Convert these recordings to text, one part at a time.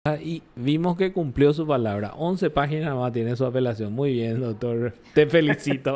Y vimos que cumplió su palabra. 11 páginas más tiene su apelación. Muy bien, doctor. Te felicito.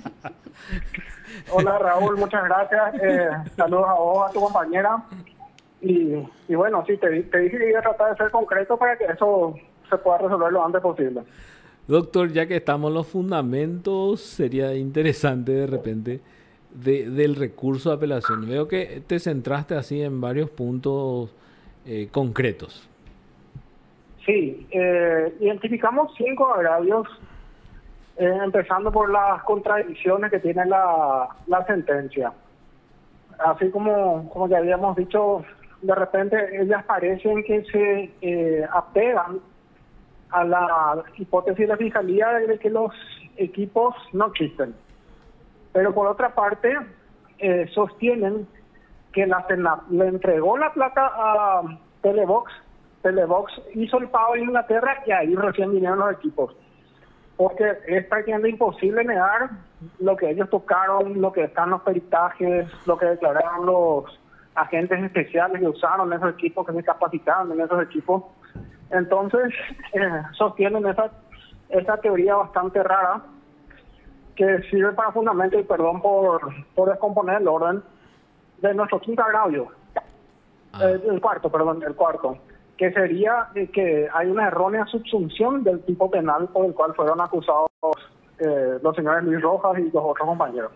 Hola Raúl, muchas gracias. Saludos a vos, a tu compañera. Y bueno, sí, te dije que iba a tratar de ser concreto para que eso se pueda resolver lo antes posible. Doctor, ya que estamos en los fundamentos, sería interesante de repente del recurso de apelación. Veo que te centraste así en varios puntos concretos. Sí, identificamos 5 agravios, empezando por las contradicciones que tiene la sentencia. Así como ya habíamos dicho, de repente ellas parecen que se apegan a la hipótesis de la Fiscalía de que los equipos no existen. Pero por otra parte, sostienen que la Senat le entregó la plata a Televox, Televox hizo el pago en Inglaterra y ahí recién vinieron los equipos. Porque es prácticamente imposible negar lo que ellos tocaron, lo que están los peritajes, lo que declararon los agentes especiales que usaron esos equipos, que se capacitaron en esos equipos. Entonces, sostienen esa teoría bastante rara que sirve para fundamento, y perdón por descomponer el orden, de nuestro quinto agravio. El cuarto, que sería que hay una errónea subsunción del tipo penal por el cual fueron acusados los señores Luis Rojas y los otros compañeros.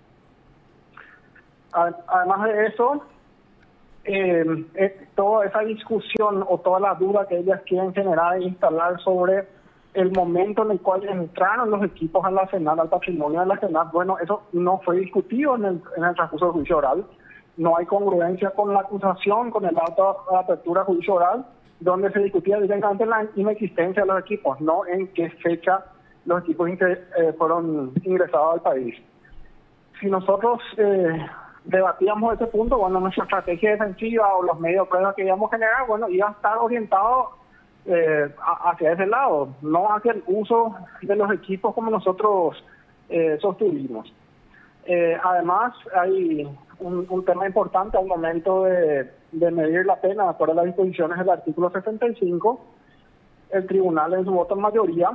Además de eso, toda esa discusión o toda la duda que ellas quieren generar e instalar sobre el momento en el cual entraron los equipos a la Senat, al patrimonio de la Senat, bueno, eso no fue discutido en el transcurso del juicio oral. No hay congruencia con la acusación, con el auto de apertura de juicio oral, donde se discutía directamente la inexistencia de los equipos, no en qué fecha los equipos fueron ingresados al país. Si nosotros debatíamos ese punto, bueno, nuestra estrategia defensiva o los medios de prueba que íbamos a generar, bueno, iba a estar orientado hacia ese lado, no hacia el uso de los equipos como nosotros sostuvimos. Además, hay un tema importante al momento de medir la pena. De acuerdo a las disposiciones del artículo 65, el tribunal en su voto en mayoría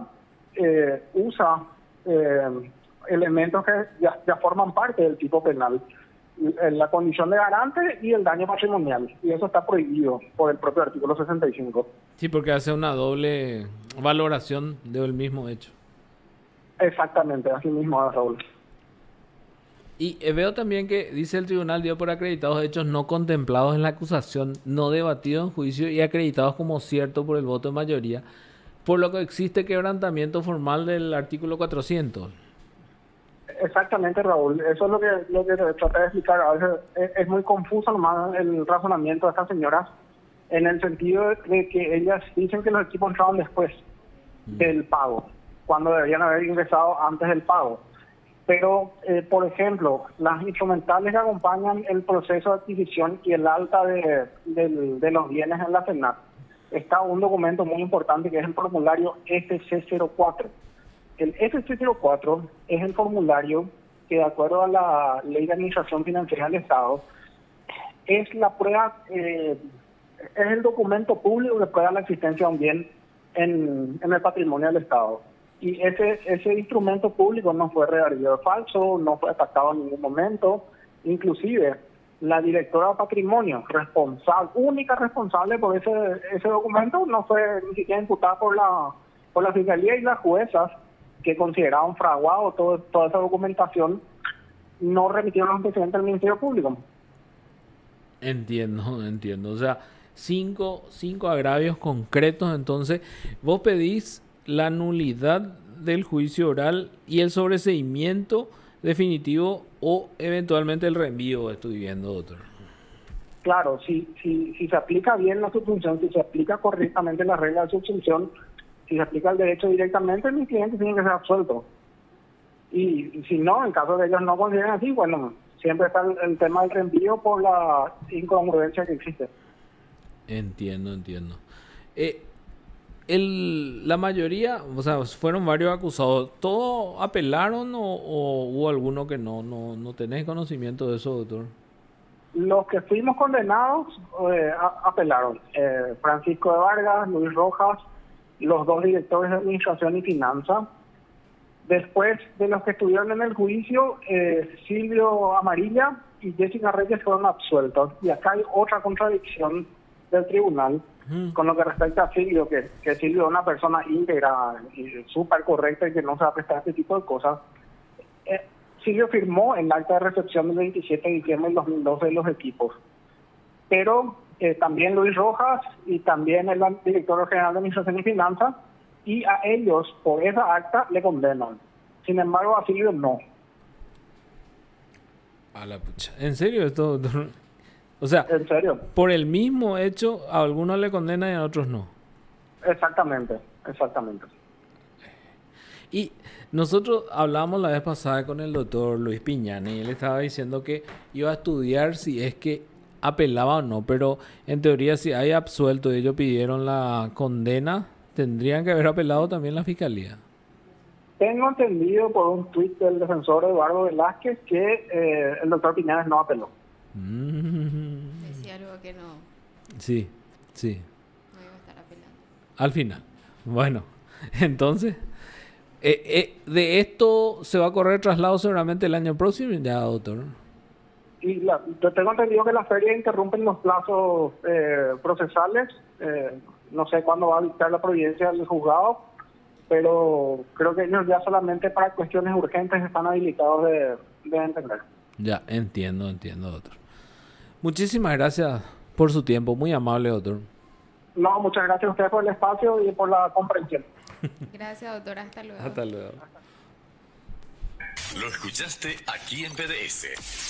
usa elementos que ya forman parte del tipo penal, la condición de garante y el daño patrimonial, y eso está prohibido por el propio artículo 65. Sí, porque hace una doble valoración del mismo hecho. Exactamente, así mismo, Raúl. Y veo también que dice el tribunal dio por acreditados hechos no contemplados en la acusación, no debatidos en juicio y acreditados como cierto por el voto de mayoría, por lo que existe quebrantamiento formal del artículo 400. Exactamente, Raúl. Eso es lo que traté de explicar. A veces es muy confuso nomás el razonamiento de estas señoras, en el sentido de que ellas dicen que los equipos entraron después del pago, cuando deberían haber ingresado antes del pago. Pero, por ejemplo, las instrumentales que acompañan el proceso de adquisición y el alta de los bienes en la Senat, está un documento muy importante que es el formulario FC04. El FC04 es el formulario que, de acuerdo a la Ley de Administración Financiera del Estado, es la prueba, es el documento público que prueba la existencia de un bien en el patrimonio del Estado. Y ese instrumento público no fue redactado falso, no fue atacado en ningún momento. Inclusive, la directora de patrimonio, única responsable por ese documento, no fue ni siquiera imputada por la Fiscalía, y las juezas que consideraban fraguado toda esa documentación no remitieron los antecedentes al Ministerio Público. Entiendo. O sea, cinco agravios concretos. Entonces, vos pedís la nulidad del juicio oral y el sobreseimiento definitivo o eventualmente el reenvío, estoy viendo, doctor. Claro, si se aplica bien la subsunción, si se aplica correctamente la regla de subsunción, si se aplica el derecho directamente, mi cliente tiene que ser absuelto. Y si no, en caso de ellos no consideren así, bueno, siempre está el tema del reenvío por la incongruencia que existe. Entiendo. La mayoría, o sea, fueron varios acusados. ¿Todos apelaron o hubo alguno que no tenés conocimiento de eso, doctor? Los que fuimos condenados apelaron. Francisco de Vargas, Luis Rojas, los dos directores de Administración y Finanzas. Después de los que estuvieron en el juicio, Silvio Amarilla y Jessica Reyes fueron absueltos. Y acá hay otra contradicción del tribunal con lo que respecta a Silvio, que Silvio es una persona íntegra y súper correcta y que no se va a prestar a este tipo de cosas. Silvio firmó el acta de recepción del 27 de diciembre del 2012 de los equipos. Pero también Luis Rojas y también el director general de Administración y Finanzas, y a ellos por esa acta le condenan. Sin embargo, a Silvio no. A la pucha. ¿En serio esto? O sea, ¿En serio? Por el mismo hecho, a algunos le condenan y a otros no. Exactamente, exactamente. Y nosotros hablábamos la vez pasada con el doctor Luis Piñani y él estaba diciendo que iba a estudiar si es que apelaba o no, pero en teoría si hay absuelto y ellos pidieron la condena, tendrían que haber apelado también la fiscalía. Tengo entendido por un tuit del defensor Eduardo Velázquez que el doctor Piñanes no apeló. Decía algo que no Sí. iba a estar apelando. Al final. Bueno, entonces, de esto se va a correr traslado seguramente el año próximo ya, doctor. Y tengo entendido que la feria interrumpen los plazos procesales. No sé cuándo va a dictar la providencia del juzgado, pero creo que ellos ya solamente para cuestiones urgentes están habilitados de entender. Ya, entiendo, doctor. Muchísimas gracias por su tiempo, muy amable, doctor. No, muchas gracias a ustedes por el espacio y por la comprensión. Gracias, doctora. Hasta luego. Hasta luego. Lo escuchaste aquí en PDS.